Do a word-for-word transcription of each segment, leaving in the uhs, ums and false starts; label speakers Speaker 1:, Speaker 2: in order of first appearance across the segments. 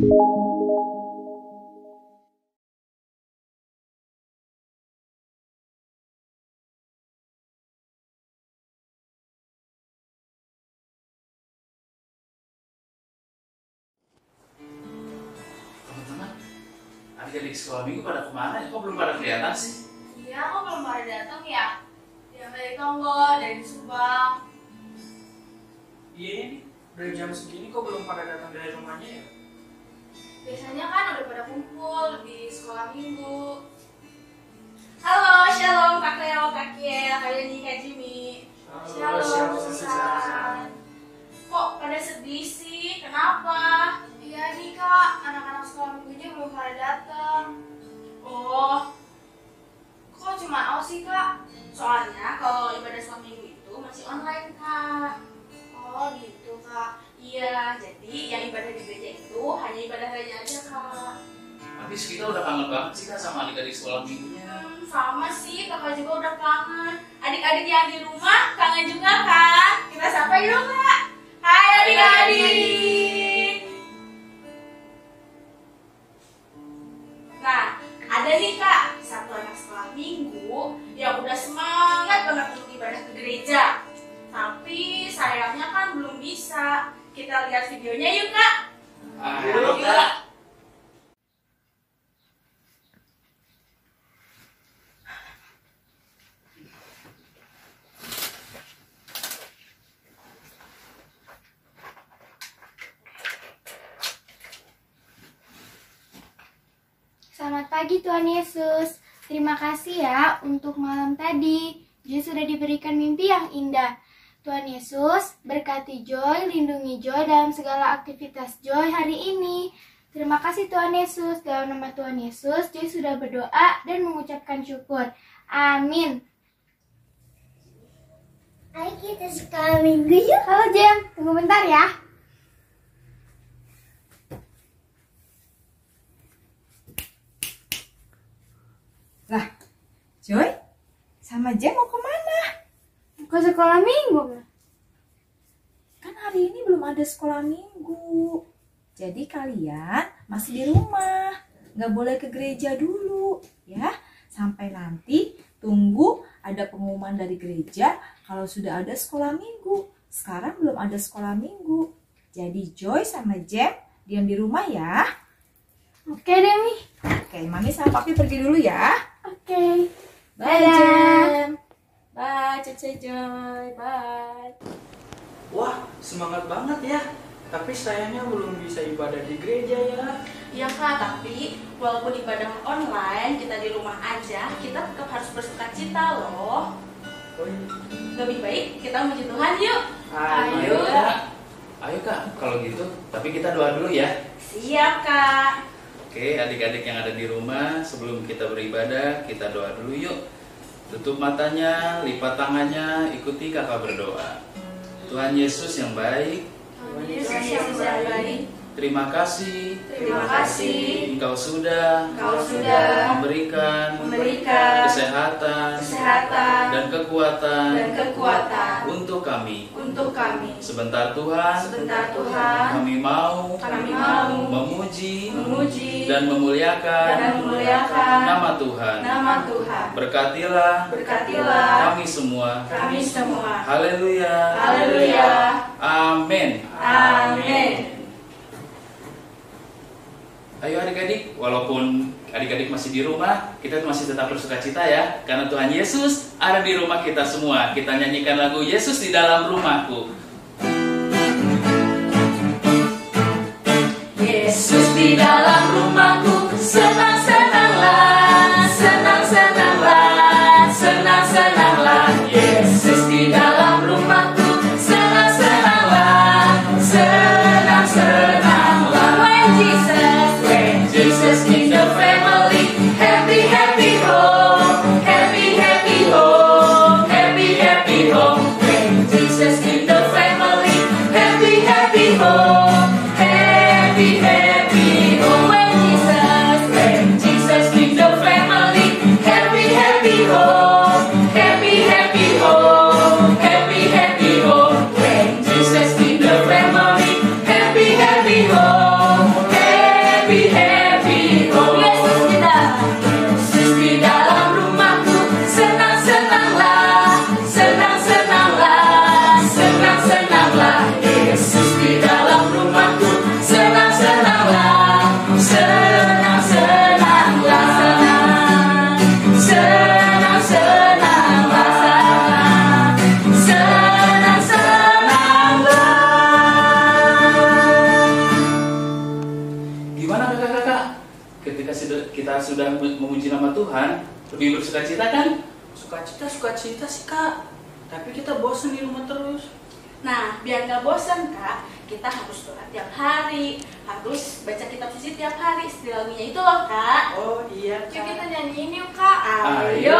Speaker 1: Teman-teman, adik-adik sekolah minggu pada kemana ya? Kok belum pada kelihatan sih?
Speaker 2: Iya, kok belum pada datang ya? Yang dari Tonggo, dari Subang.
Speaker 3: Iya nih, udah jam segini kok belum pada datang dari rumahnya ya?
Speaker 2: Biasanya kan udah pada kumpul di sekolah minggu. Halo, shalom Kak Leo, Kak Kiel, Kak Yeni, Kak Jimmy.
Speaker 3: Halo,
Speaker 2: Shalom,
Speaker 3: shalom,
Speaker 2: Susan. Kok pada sedih sih? Kenapa? Iya nih Kak, anak-anak sekolah minggunya belum pada datang. Oh, kok cuma oh sih Kak? Soalnya kalau ibadah sekolah minggu itu masih online Kak. Oh gitu Kak. Iya, jadi yang ibadah di gereja itu hanya ibadah gereja aja Kak.
Speaker 1: Habis kita udah kangen banget sih Kak sama adik-adik sekolah minggunya.
Speaker 2: Hmm, sama sih, kakak juga udah kangen. Adik-adik yang di rumah kangen juga kan? Kita sapa yuk Kak. Hai adik-adik. Nah, ada nih Kak, satu anak sekolah minggu yang udah semangat banget untuk ibadah ke gereja. Tapi sayangnya kan belum bisa. Kita lihat videonya yuk Kak.
Speaker 1: Ayo Kak.
Speaker 4: Selamat pagi Tuhan Yesus. Terima kasih ya untuk malam tadi. Joy sudah diberikan mimpi yang indah. Tuhan Yesus, berkati Joy, lindungi Joy dalam segala aktivitas Joy hari ini. Terima kasih Tuhan Yesus. Dalam nama Tuhan Yesus, Joy sudah berdoa dan mengucapkan syukur. Amin.
Speaker 5: Ayo kita sekolah minggu yuk.
Speaker 4: Halo Jem, tunggu bentar ya.
Speaker 6: Lah, Joy, sama Jem mau kemana?
Speaker 4: Ke sekolah minggu.
Speaker 6: Kan hari ini belum ada sekolah minggu. Jadi kalian masih di rumah. Nggak boleh ke gereja dulu, ya. Sampai nanti tunggu ada pengumuman dari gereja kalau sudah ada sekolah minggu. Sekarang belum ada sekolah minggu. Jadi Joy sama Jem diam di rumah ya.
Speaker 4: Oke Demi.
Speaker 6: Oke, Mami sama Papi pergi dulu ya.
Speaker 4: Oke.
Speaker 6: Bye,
Speaker 4: Dadah.
Speaker 6: Jem. Bye, Cece Joy. Bye.
Speaker 3: Wah, semangat banget ya. Tapi sayangnya belum bisa ibadah di gereja ya.
Speaker 2: Iya Kak, tapi walaupun ibadah online, kita di rumah aja, kita tetap harus bersuka cita loh.
Speaker 3: Oh, iya.
Speaker 2: Lebih baik kita memuji Tuhan yuk.
Speaker 3: Ayo.
Speaker 1: Kak. Ayo Kak, kalau gitu, tapi kita doa dulu ya.
Speaker 2: Siap Kak.
Speaker 1: Oke, adik-adik yang ada di rumah, sebelum kita beribadah, kita doa dulu yuk. Tutup matanya, lipat tangannya, ikuti kakak berdoa. Tuhan Yesus yang baik,
Speaker 2: Tuhan Yesus yang baik,
Speaker 1: terima kasih,
Speaker 2: terima kasih
Speaker 1: Engkau sudah
Speaker 2: Engkau sudah
Speaker 1: memberikan
Speaker 2: memberikan
Speaker 1: kesehatan
Speaker 2: kesehatan
Speaker 1: dan kekuatan
Speaker 2: dan kekuatan
Speaker 1: untuk kami.
Speaker 2: untuk kami.
Speaker 1: Sebentar Tuhan,
Speaker 2: Sebentar Tuhan,
Speaker 1: kami mau
Speaker 2: kami mau
Speaker 1: memuji
Speaker 2: memuji
Speaker 1: dan memuliakan
Speaker 2: dan memuliakan
Speaker 1: nama Tuhan.
Speaker 2: nama Tuhan.
Speaker 1: Berkatilah
Speaker 2: Berkatilah
Speaker 1: kami semua.
Speaker 2: kami semua.
Speaker 1: Haleluya.
Speaker 2: Haleluya.
Speaker 1: Amin.
Speaker 2: Amin.
Speaker 1: Ayo adik-adik, walaupun adik-adik masih di rumah, kita masih tetap bersuka cita ya, karena Tuhan Yesus ada di rumah kita semua. Kita nyanyikan lagu Yesus di dalam rumahku.
Speaker 2: Yesus di dalam rumahku, senang-senanglah, senang-senanglah, senang-senanglah. Yesus di dalam rumahku, senang-senanglah, senang-senanglah. When Jesus, when Jesus in the family, happy, happy home, happy, happy home, happy, happy home. When Jesus in the family, happy, happy home, happy, happy home. When Jesus, when Jesus in the family, happy, happy home, happy, happy home, happy, happy home. When Jesus in the family, happy, happy home, happy.
Speaker 1: ketika sudah- kita sudah memuji nama Tuhan, lebih bersukacita kan?
Speaker 3: Sukacita, sukacita sih kak. Tapi kita bosan di rumah terus.
Speaker 2: Nah, biar nggak bosan kak, kita harus doa tiap hari, harus baca kitab suci tiap hari. Istilah lagunya itu loh kak.
Speaker 3: Oh iya
Speaker 4: Yuk kita
Speaker 3: kak.
Speaker 4: nyanyiin yuk kak.
Speaker 1: Ayo.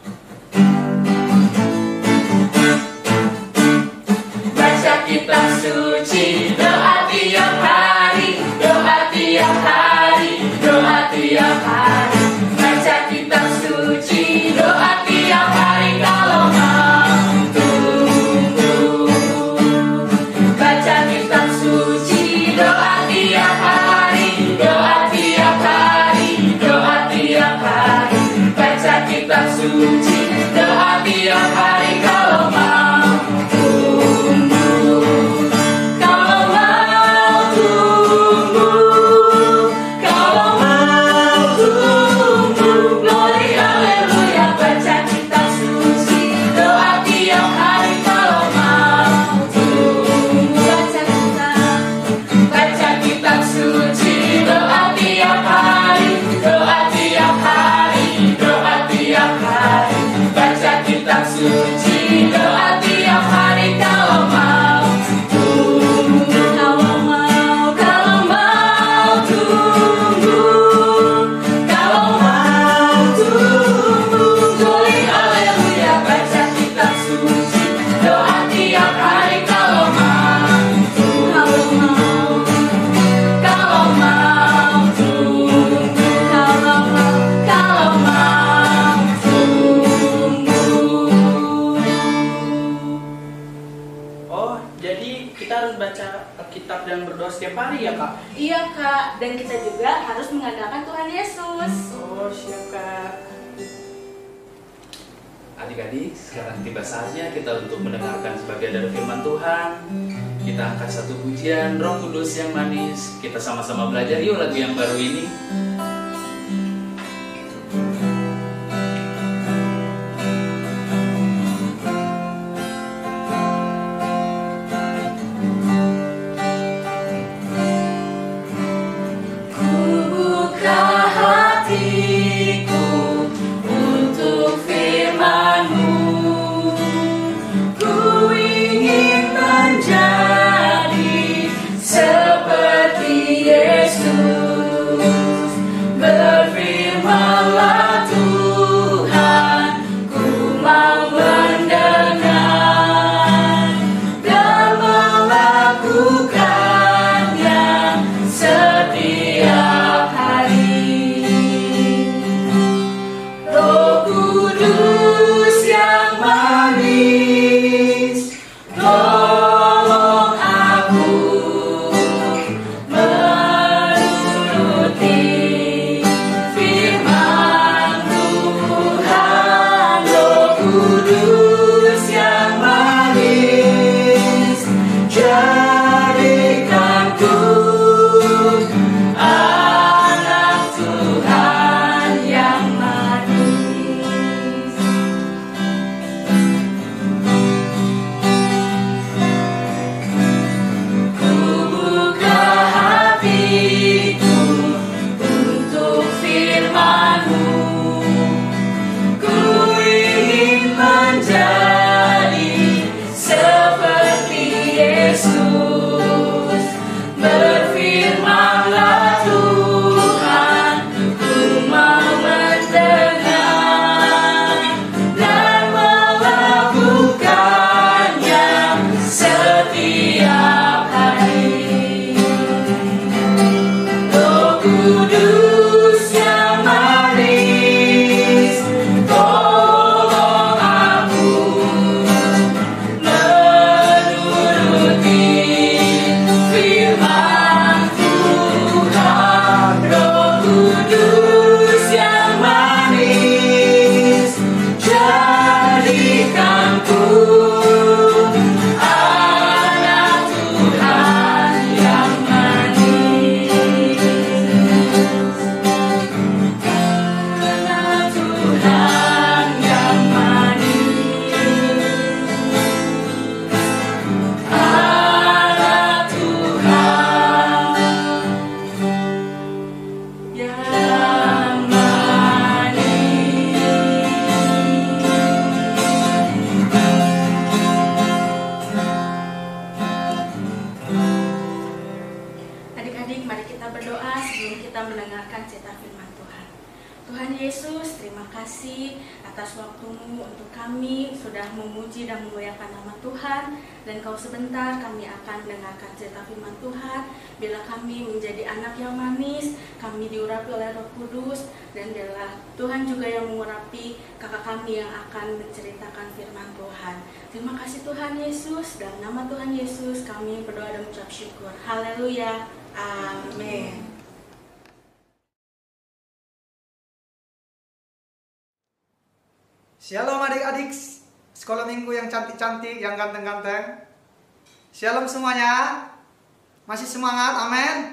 Speaker 2: Baca kitab suci, doa tiap hari, doa tiap hari, doa tiap hari. Baca kitab suci, doa tiap hari kalau mau tumbuh. Baca kitab suci, doa tiap hari, doa tiap hari, doa tiap hari. Baca kitab suci, doa tiap hari kalau mau tumbuh. Kalau mau tumbuh, kalau mau tumbuh, glory haleluya. Baca kitab suci, doa tiap hari kalau mau tumbuh. Baca kitab, baca kitab suci, doa tiap hari, doa tiap hari, doa tiap hari. Baca kitab suci, doa tiap hari kalau mau tumbuh. Kalau mau, kalau mau tumbuh, kalau mau tumbuh, glory haleluya. Baca kitab suci, doa tiap hari kalau mau tumbuh. Kalau mau, kalau mau tumbuh, kalau mau, kalau mau tumbuh.
Speaker 3: Oh, jadi kita harus baca kitab dan berdoa setiap hari ya kak?
Speaker 2: Iya kak, dan kita juga harus mengandalkan Tuhan Yesus.
Speaker 3: Oh siap kak.
Speaker 1: Adik-adik, sekarang tiba saatnya kita untuk mendengarkan sebagian dari firman Tuhan. Kita angkat satu pujian Roh Kudus yang manis. Kita sama-sama belajar yuk lagu yang baru ini.
Speaker 2: Ku buka hatiku untuk firman-Mu. Ku ingin menjadi seperti Yesus.
Speaker 7: kita berdoa sebelum kita mendengarkan cerita firman Tuhan. Tuhan Yesus, terima kasih atas waktumu untuk kami sudah memuji dan memuliakan nama Tuhan. Dan kau sebentar kami akan mendengarkan cerita firman Tuhan. Bila kami menjadi anak yang manis, kami diurapi oleh Roh Kudus. Dan bila Tuhan juga yang mengurapi kakak kami yang akan menceritakan firman Tuhan. Terima kasih Tuhan Yesus. Dalam nama Tuhan Yesus kami berdoa dan mengucap syukur. Haleluya. Amin.
Speaker 8: Shalom adik-adik sekolah minggu yang cantik-cantik, yang ganteng-ganteng. Shalom semuanya. Masih semangat? Amin.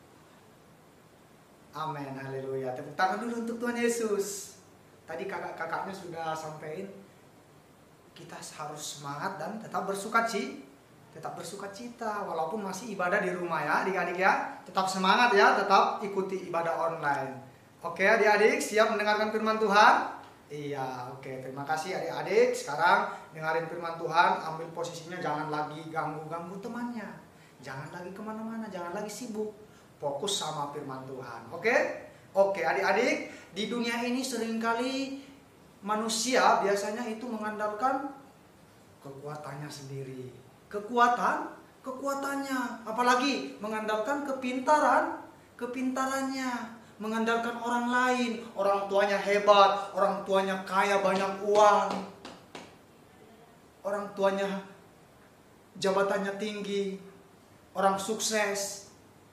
Speaker 8: Amin, haleluya. Tepuk tangan dulu untuk Tuhan Yesus. Tadi kakak-kakaknya sudah sampaikan kita harus semangat dan tetap bersukacita. Tetap bersukacita walaupun masih ibadah di rumah ya adik-adik ya. Tetap semangat ya, tetap ikuti ibadah online. Oke adik-adik, siap mendengarkan firman Tuhan? Iya, oke. Terima kasih adik-adik. Sekarang dengarin firman Tuhan, ambil posisinya, jangan lagi ganggu-ganggu temannya. Jangan lagi kemana-mana, jangan lagi sibuk. Fokus sama firman Tuhan, oke? Oke adik-adik, di dunia ini seringkali manusia biasanya itu mengandalkan kekuatannya sendiri. Kekuatan, kekuatannya. Apalagi mengandalkan kepintaran, kepintarannya. Mengandalkan orang lain, orang tuanya hebat, orang tuanya kaya banyak uang, orang tuanya jabatannya tinggi, orang sukses.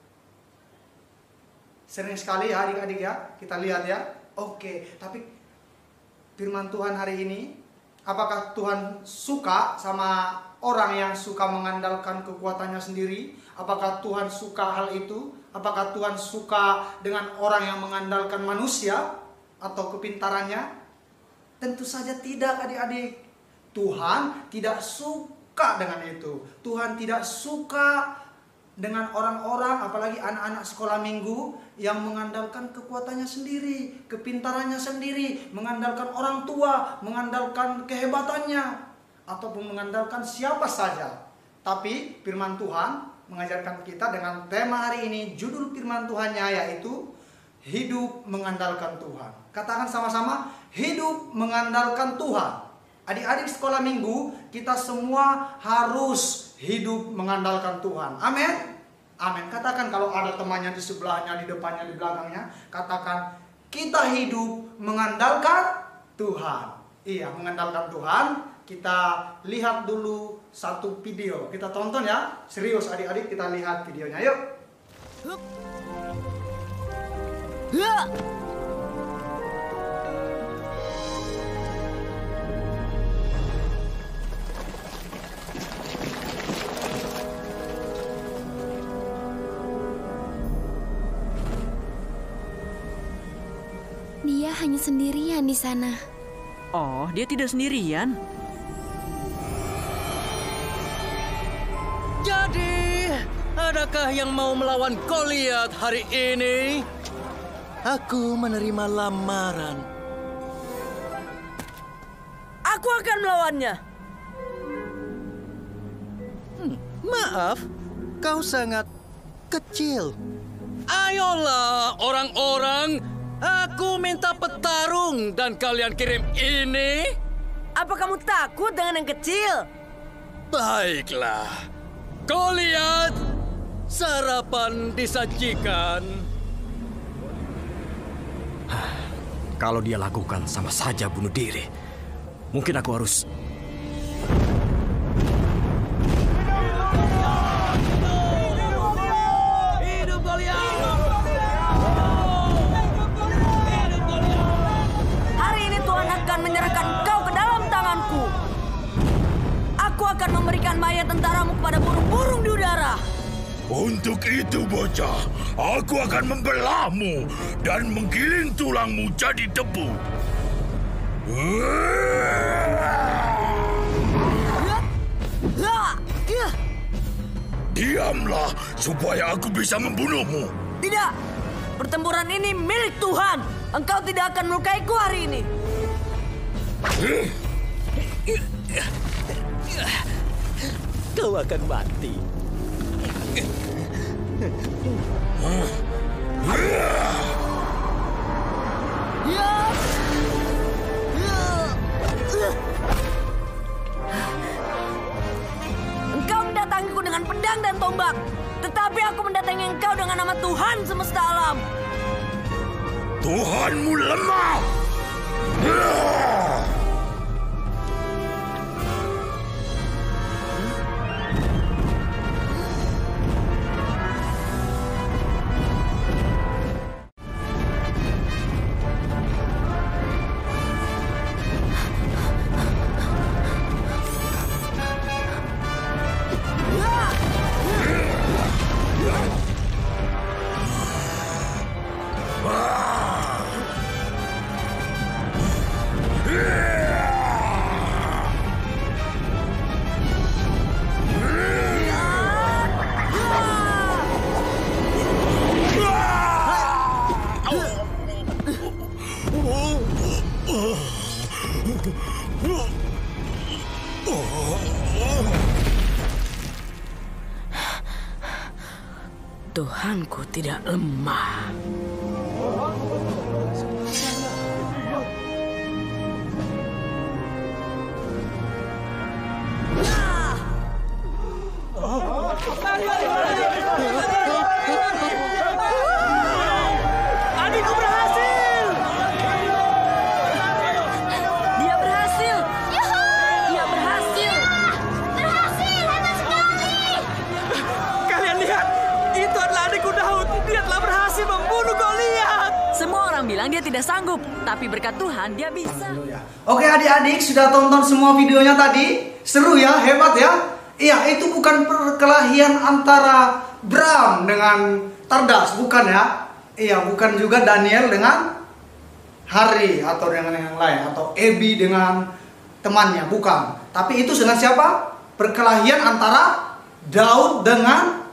Speaker 8: Sering sekali ya adik-adik ya, kita lihat ya. Oke, tapi firman Tuhan hari ini, apakah Tuhan suka sama orang yang suka mengandalkan kekuatannya sendiri? Apakah Tuhan suka hal itu? Apakah Tuhan suka dengan orang yang mengandalkan manusia atau kepintarannya? Tentu saja tidak adik-adik. Tuhan tidak suka dengan itu. Tuhan tidak suka dengan orang-orang, apalagi anak-anak sekolah minggu yang mengandalkan kekuatannya sendiri, kepintarannya sendiri, mengandalkan orang tua, mengandalkan kehebatannya, ataupun mengandalkan siapa saja. Tapi firman Tuhan mengajarkan kita dengan tema hari ini, judul firman Tuhannya yaitu hidup mengandalkan Tuhan. Katakan sama-sama, hidup mengandalkan Tuhan. Adik-adik sekolah minggu, kita semua harus hidup mengandalkan Tuhan. Amin. Amin. Katakan kalau ada temannya di sebelahnya, di depannya, di belakangnya, katakan kita hidup mengandalkan Tuhan. Iya, mengandalkan Tuhan. Kita lihat dulu satu video. Kita tonton ya. Serius adik-adik, kita lihat videonya. Yuk.
Speaker 9: Dia hanya sendirian di sana.
Speaker 10: Oh, dia tidak sendirian.
Speaker 11: Jadi, adakah yang mau melawan Goliat hari ini? Aku menerima lamaran.
Speaker 10: Aku akan melawannya.
Speaker 11: Hmm, maaf, kau sangat kecil. Ayolah orang-orang, aku minta petarung dan kalian kirim ini.
Speaker 10: Apa kamu takut dengan yang kecil?
Speaker 11: Baiklah. Goliat, sarapan disajikan.
Speaker 12: Kalau dia lakukan, sama saja bunuh diri. Mungkin aku harus...
Speaker 11: Hidup Goliat!
Speaker 10: Hari ini Tuhan akan menyerahkan kau ke dalam tanganku. Aku akan memberikan mayat tentaramu kepada burung-burung di udara.
Speaker 13: Untuk itu bocah, aku akan membelahmu dan menggiling tulangmu jadi debu. Diamlah supaya aku bisa membunuhmu.
Speaker 10: Tidak, pertempuran ini milik Tuhan. Engkau tidak akan melukaiku hari ini.
Speaker 11: Kau akan mati.
Speaker 10: dalam.
Speaker 13: Tuhanmu lemah.
Speaker 10: Tuhanku tidak lemah.
Speaker 11: Adikku berhasil.
Speaker 10: Dia berhasil. Dia berhasil.
Speaker 2: Berhasil, hebat sekali.
Speaker 11: Kalian lihat, itu adalah adikku Daud. Dia telah berhasil membunuh Goliat.
Speaker 10: Semua orang bilang dia tidak sanggup, tapi berkat Tuhan dia bisa.
Speaker 8: Oke adik-adik, sudah tonton semua videonya tadi? Seru ya, hebat ya? Iya, itu bukan perkelahian antara Bram dengan Tardas, bukan ya? Iya, bukan juga Daniel dengan Hari atau dengan yang lain, atau Ebi dengan temannya, bukan. Tapi itu dengan siapa? Perkelahian antara Daud dengan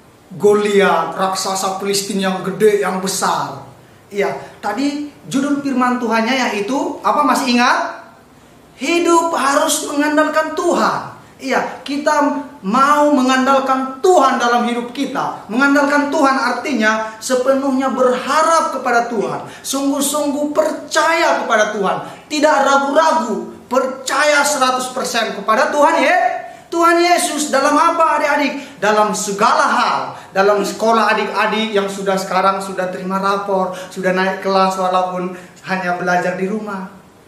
Speaker 8: Goliat, raksasa Filistin yang gede, yang besar. Iya, tadi judul firman Tuhannya yaitu apa, masih ingat? Hidup harus mengandalkan Tuhan. Iya, kita mau mengandalkan Tuhan dalam hidup kita. Mengandalkan Tuhan artinya sepenuhnya berharap kepada Tuhan. Sungguh-sungguh percaya kepada Tuhan. Tidak ragu-ragu, percaya seratus persen kepada Tuhan ya. Tuhan Yesus dalam apa adik-adik? Dalam segala hal. Dalam sekolah adik-adik yang sudah sekarang sudah terima rapor, sudah naik kelas walaupun hanya belajar di rumah.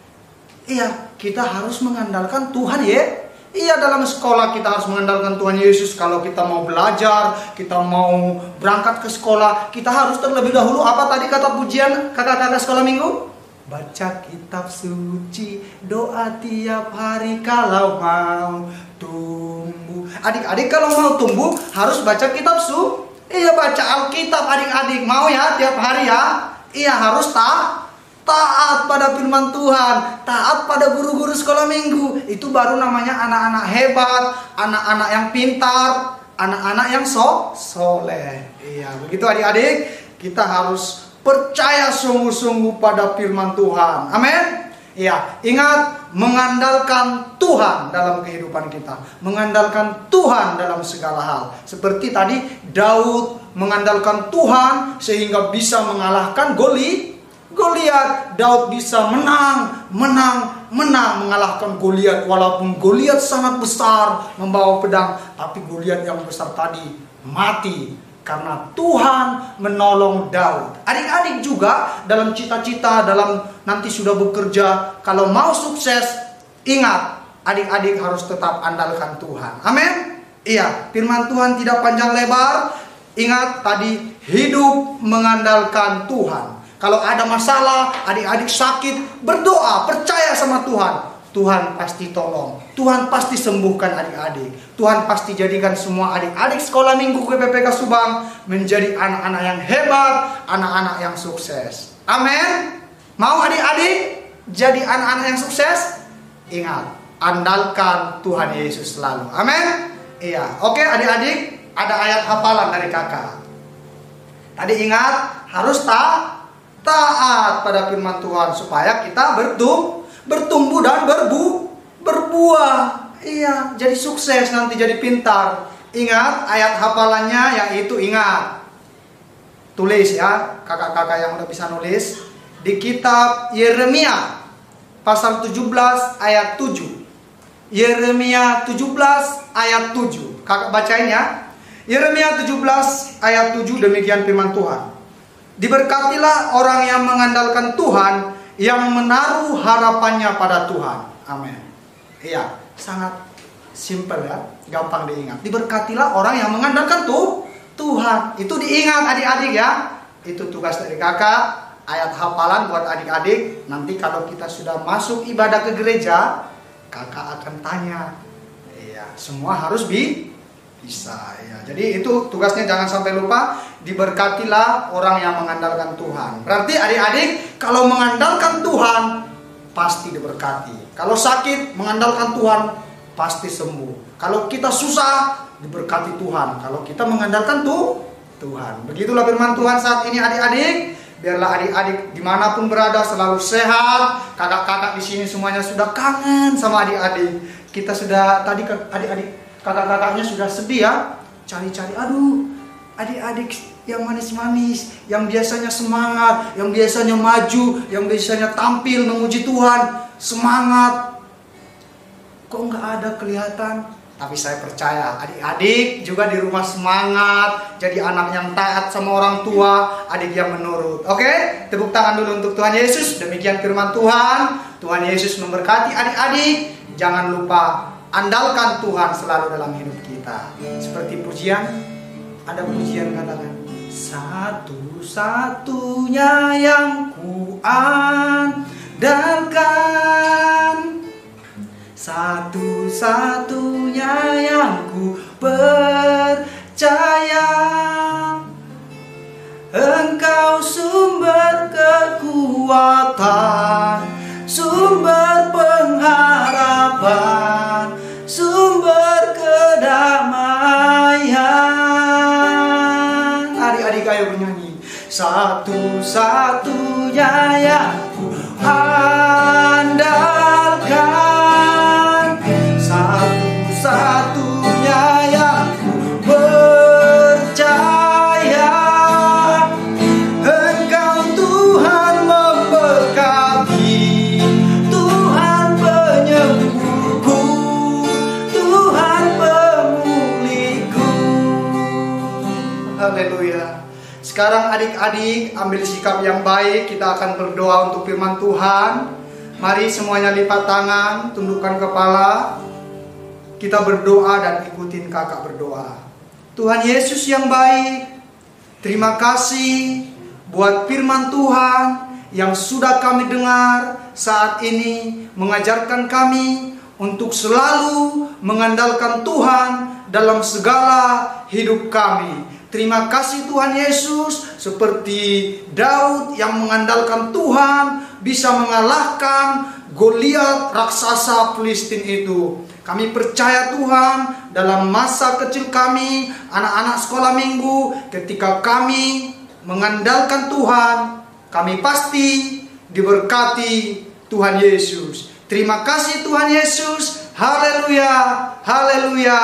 Speaker 8: Iya, kita harus mengandalkan Tuhan ya. Iya, dalam sekolah kita harus mengandalkan Tuhan Yesus. Kalau kita mau belajar, kita mau berangkat ke sekolah, kita harus terlebih dahulu apa tadi kata pujian kakak-kakak sekolah minggu? Baca kitab suci, doa tiap hari kalau mau tumbuh. Adik-adik kalau mau tumbuh harus baca kitab su. Iya, baca Alkitab adik-adik. Mau ya tiap hari ya? Iya, harus tak taat pada firman Tuhan, taat pada guru-guru sekolah minggu. Itu baru namanya anak-anak hebat, anak-anak yang pintar, anak-anak yang so soleh. Iya, begitu adik-adik. Kita harus percaya sungguh-sungguh pada firman Tuhan. Amin. Iya, ingat mengandalkan Tuhan dalam kehidupan kita, mengandalkan Tuhan dalam segala hal. Seperti tadi Daud mengandalkan Tuhan sehingga bisa mengalahkan Goliat. Goliat, Daud bisa menang, menang, menang mengalahkan Goliat. Walaupun Goliat sangat besar membawa pedang, tapi Goliat yang besar tadi mati karena Tuhan menolong Daud. Adik-adik juga dalam cita-cita, dalam nanti sudah bekerja, kalau mau sukses, ingat adik-adik harus tetap andalkan Tuhan. Amin. Iya, firman Tuhan tidak panjang lebar. Ingat tadi, hidup mengandalkan Tuhan. Kalau ada masalah, adik-adik sakit, berdoa, percaya sama Tuhan. Tuhan pasti tolong. Tuhan pasti sembuhkan adik-adik. Tuhan pasti jadikan semua adik-adik sekolah minggu K P P K Subang menjadi anak-anak yang hebat, anak-anak yang sukses. Amin. Mau adik-adik jadi anak-anak yang sukses? Ingat, andalkan Tuhan Yesus selalu. Amin. Iya. Oke adik-adik, ada ayat hafalan dari kakak. Tadi ingat, harus tak taat pada firman Tuhan supaya kita bertumbuh, bertumbuh dan berbu, berbuah. Iya, jadi sukses nanti, jadi pintar. Ingat ayat hafalannya yaitu ingat. Tulis ya, kakak-kakak yang udah bisa nulis di kitab Yeremia pasal tujuh belas ayat tujuh. Yeremia tujuh belas ayat tujuh. Kakak bacain ya. Yeremia tujuh belas ayat tujuh, demikian firman Tuhan. Diberkatilah orang yang mengandalkan Tuhan, yang menaruh harapannya pada Tuhan. Amin. Iya, sangat simpel ya, gampang diingat. Diberkatilah orang yang mengandalkan tuh Tuhan. Itu diingat adik-adik ya. Itu tugas dari kakak. Ayat hafalan buat adik-adik. Nanti kalau kita sudah masuk ibadah ke gereja, kakak akan tanya. Iya, semua harus bi bisa ya. Jadi itu tugasnya, jangan sampai lupa. Diberkatilah orang yang mengandalkan Tuhan. Berarti adik-adik, kalau mengandalkan Tuhan pasti diberkati. Kalau sakit, mengandalkan Tuhan pasti sembuh. Kalau kita susah, diberkati Tuhan. Kalau kita mengandalkan tuh Tuhan. Begitulah firman Tuhan saat ini adik-adik. Biarlah adik-adik dimanapun berada selalu sehat. Kakak-kakak di sini semuanya sudah kangen sama adik-adik. Kita sudah tadi adik-adik kakak-kakaknya sudah sedih ya. Cari-cari, aduh adik-adik yang manis-manis, yang biasanya semangat, yang biasanya maju, yang biasanya tampil memuji Tuhan, semangat. Kok nggak ada kelihatan? Tapi saya percaya adik-adik juga di rumah semangat, jadi anak yang taat sama orang tua, adik yang menurut. Oke, tepuk tangan dulu untuk Tuhan Yesus. Demikian firman Tuhan. Tuhan Yesus memberkati adik-adik. Jangan lupa andalkan Tuhan selalu dalam hidup kita. Seperti pujian, ada pujian katakan, satu-satunya yang ku andalkan, satu-satunya yang ku percaya, Engkau sumber kekuatan, sumber pengharapan, sumber kedamaian. Adik-adik ayo bernyanyi. Satu-satunya yang ku andalkan, satu-satunya yang ku percaya, Engkau Tuhan memberkati, Tuhan penyembuhku, Tuhan pemulihku. Haleluya. Sekarang adik-adik ambil sikap yang baik. Kita akan berdoa untuk firman Tuhan. Mari semuanya lipat tangan, tundukkan kepala. Kita berdoa dan ikutin kakak berdoa. Tuhan Yesus yang baik, terima kasih buat firman Tuhan yang sudah kami dengar saat ini, mengajarkan kami untuk selalu mengandalkan Tuhan dalam segala hidup kami. Terima kasih Tuhan Yesus, seperti Daud yang mengandalkan Tuhan bisa mengalahkan Goliat raksasa Filistin itu. Kami percaya Tuhan, dalam masa kecil kami, anak-anak sekolah minggu, ketika kami mengandalkan Tuhan, kami pasti diberkati Tuhan Yesus. Terima kasih Tuhan Yesus. Haleluya, haleluya,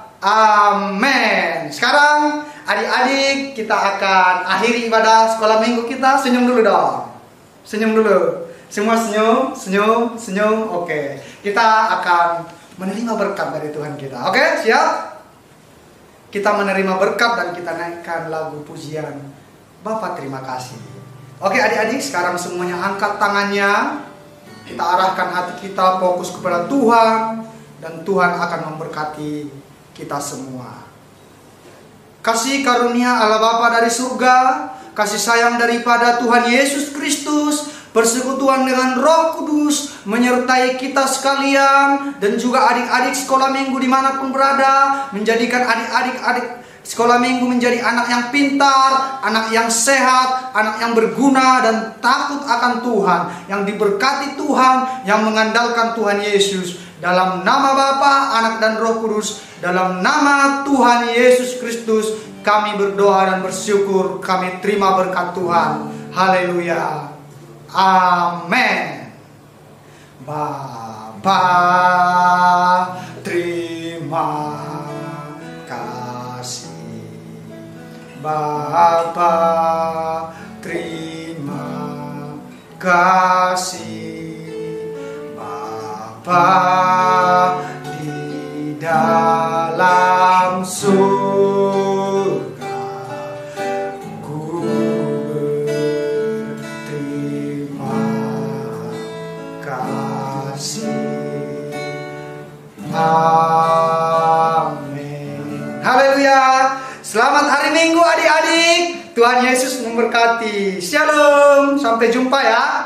Speaker 8: amin. Sekarang adik-adik, kita akan akhiri ibadah sekolah minggu kita. Senyum dulu dong. Senyum dulu. Semua senyum, senyum, senyum. Oke. Kita akan menerima berkat dari Tuhan kita. Oke, siap? Kita menerima berkat dan kita naikkan lagu pujian. Bapak terima kasih. Oke adik-adik, sekarang semuanya angkat tangannya. Kita arahkan hati kita fokus kepada Tuhan. Dan Tuhan akan memberkati kita semua. Kasih karunia Allah Bapa dari surga, kasih sayang daripada Tuhan Yesus Kristus, persekutuan dengan Roh Kudus menyertai kita sekalian, dan juga adik-adik sekolah minggu dimanapun berada, menjadikan adik-adik sekolah minggu menjadi anak yang pintar, anak yang sehat, anak yang berguna dan takut akan Tuhan, yang diberkati Tuhan, yang mengandalkan Tuhan Yesus. Dalam nama Bapa, Anak dan Roh Kudus, dalam nama Tuhan Yesus Kristus, kami berdoa dan bersyukur. Kami terima berkat Tuhan. Haleluya. Amin. Bapa terima kasih. Bapa terima kasih. Bapa di dalam surga, ku Tuhan Yesus memberkati. Shalom, sampai jumpa ya.